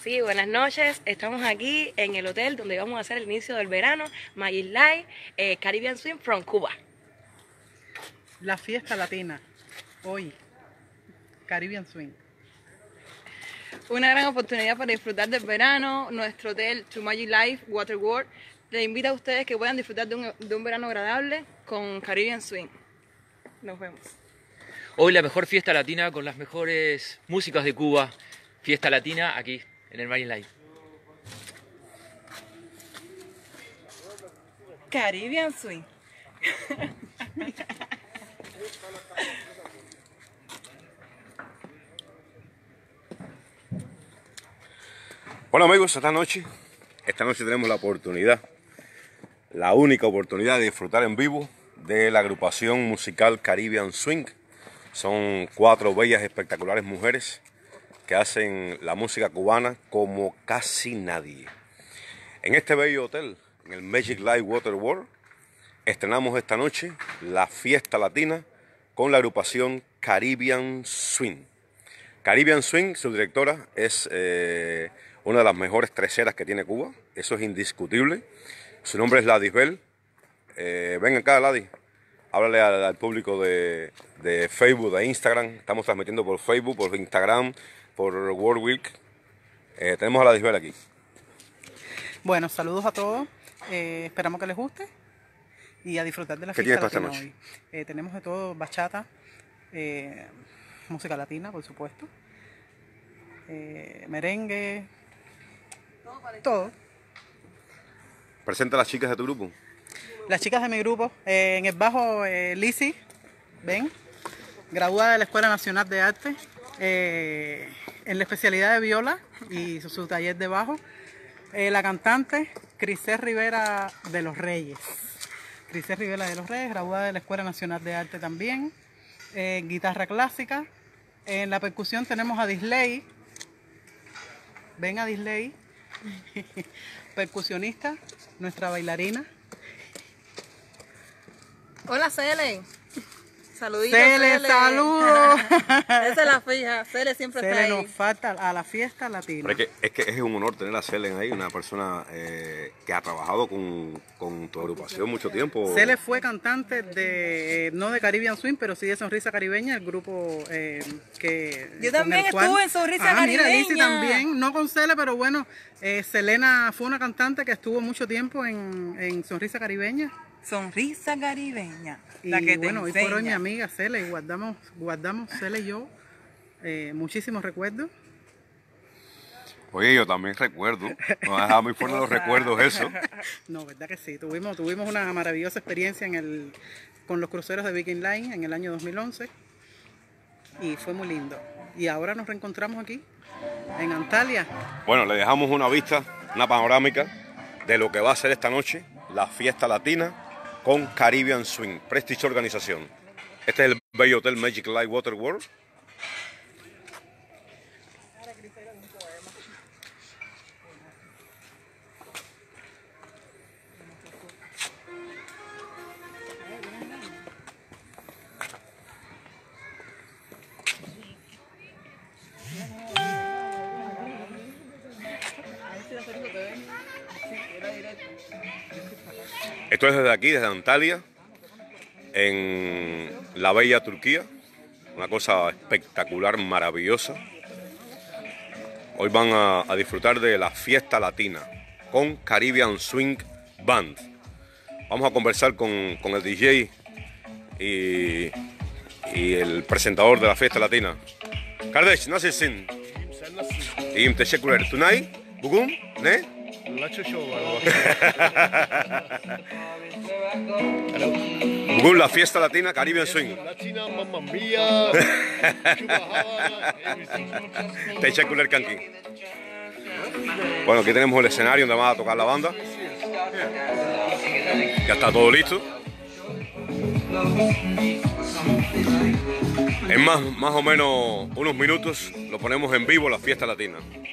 Sí, buenas noches. Estamos aquí en el hotel donde vamos a hacer el inicio del verano, Magic Light, Caribbean Swing from Cuba. La fiesta latina, hoy, Caribbean Swing. Una gran oportunidad para disfrutar del verano. Nuestro hotel, To Magic Life Water World, le invita a ustedes que puedan disfrutar de un verano agradable con Caribbean Swing. Nos vemos. Hoy la mejor fiesta latina con las mejores músicas de Cuba. Fiesta latina aquí en el Magic Light. Caribbean Swing. Bueno amigos, esta noche tenemos la oportunidad, la única oportunidad de disfrutar en vivo de la agrupación musical Caribbean Swing. Son 4 bellas, espectaculares mujeres que hacen la música cubana como casi nadie. En este bello hotel, en el Magic Light Water World, estrenamos esta noche la fiesta latina con la agrupación Caribbean Swing. Caribbean Swing, su directora, es una de las mejores treseras que tiene Cuba, eso es indiscutible. Su nombre es Ladisbel. Ven acá, Ladi, háblale al público de Facebook, de Instagram. Estamos transmitiendo por Facebook, por Instagram, por World Week. Tenemos a Ladisbel aquí. Bueno, saludos a todos. Esperamos que les guste y a disfrutar de la ¿Qué fiesta tienes para latina esta noche? hoy. Tenemos de todo, bachata, música latina, por supuesto, merengue, todo. Presenta a las chicas de tu grupo. Las chicas de mi grupo, en el bajo, Lizzy, ven, graduada de la Escuela Nacional de Arte, en la especialidad de viola y su taller de bajo. La cantante, Crisel Rivera de los Reyes. Crisel Rivera de los Reyes, graduada de la Escuela Nacional de Arte también. Guitarra clásica. En la percusión tenemos a Disley. Ven a Disley. Percusionista, nuestra bailarina. Hola, Cele. Saluditos, Cele, saludos. Esa es la fija. Cele siempre está Cele ahí. nos falta a la fiesta latina. Pero es que es un honor tener a Celen ahí, una persona que ha trabajado con tu agrupación mucho tiempo. Cele fue cantante de, no de Caribbean Swing, pero sí de Sonrisa Caribeña, el grupo que... Yo también con el cual- estuve en Sonrisa Mira, Caribeña. Lizzy también, no con Cele, pero bueno, Selena fue una cantante que estuvo mucho tiempo en Sonrisa Caribeña. Sonrisa Caribeña. Y La que te bueno, hoy por hoy mi enseña. amiga Cele, y guardamos Cele y yo muchísimos recuerdos. Oye, yo también recuerdo, no deja muy fuerte los recuerdos eso. No, verdad que sí, tuvimos una maravillosa experiencia con los cruceros de Viking Line en el año 2011 y fue muy lindo. Y ahora nos reencontramos aquí, en Antalya. Bueno, le dejamos una vista, una panorámica de lo que va a ser esta noche la fiesta latina con Caribbean Swing, prestigiosa organización. Este es el bello hotel Magic Light Water World. Esto es desde aquí, desde Antalya, en la bella Turquía. Una cosa espectacular, maravillosa. Hoy van a disfrutar de la fiesta latina con Caribbean Swing Band. Vamos a conversar con el DJ y el presentador de la fiesta latina. Kardeş, nasılsın? İyiyim, teşekkürler. Tonight, bugün, ne? Bugün la fiesta latina Caribbean Swing. Latina, mamma mia, Teşekkürler kanki. Bueno, aquí tenemos el escenario donde va a tocar la banda. Ya está todo listo. En más o menos unos minutos lo ponemos en vivo la fiesta latina.